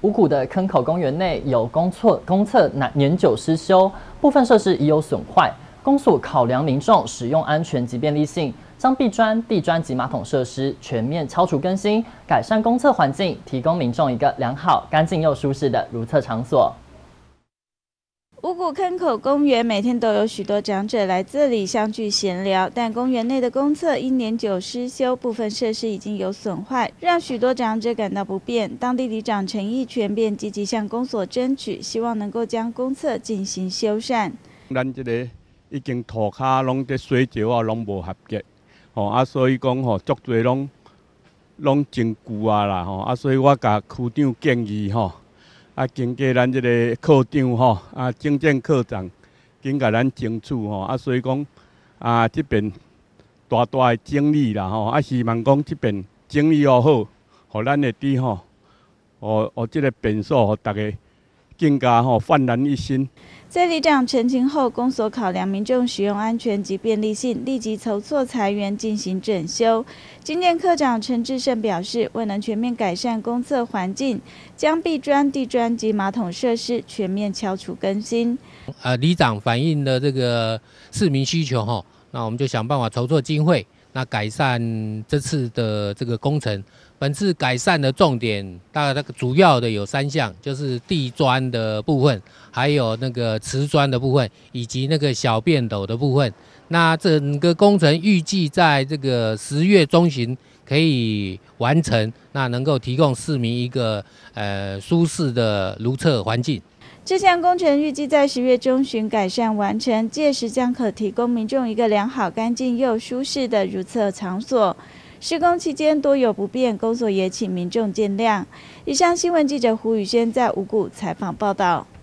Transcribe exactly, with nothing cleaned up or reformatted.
五股的坑口公园内有公厕公厕年久失修，部分设施已有损坏。公所考量民众使用安全及便利性，将壁砖、地砖及马桶设施全面敲除更新，改善公厕环境，提供民众一个良好、干净又舒适的如厕场所。 五股坑口公园每天都有许多长者来这里相聚闲聊，但公园内的公厕因年久失修，部分设施已经有损坏，让许多长者感到不便。当地里长陈义全便积极向公所争取，希望能够将公厕进行修缮。 咱这个已经涂骹拢在水石啊，拢无合格，吼啊，所以讲吼，足侪拢拢真旧啊啦，吼啊，所以我甲区长建议吼。啊，经过咱这个科长吼，啊，政政科长，经甲咱争取吼，啊，所以讲啊，这边大大的整理啦吼，啊，希望讲这边整理好好，互咱的地吼，哦哦，这个便所，互大家更加吼焕然一新。 在里长澄清后，公所考量民众使用安全及便利性，立即筹措财源进行整修。经建科长陈志胜表示，为能全面改善公厕环境，将壁砖、地砖及马桶设施全面敲除更新。 呃，里长反映了这个市民需求哈，那我们就想办法筹措经费，那改善这次的这个工程。本次改善的重点，大概那个主要的有三项，就是地砖的部分，还有那个瓷砖的部分，以及那个小便斗的部分。那整个工程预计在这个十月中旬可以完成，那能够提供市民一个呃舒适的如厕环境。 这项工程预计在十月中旬改善完成，届时将可提供民众一个良好、干净又舒适的如厕场所。施工期间多有不便，公所也请民众见谅。以上新闻记者胡宇轩在五股采访报道。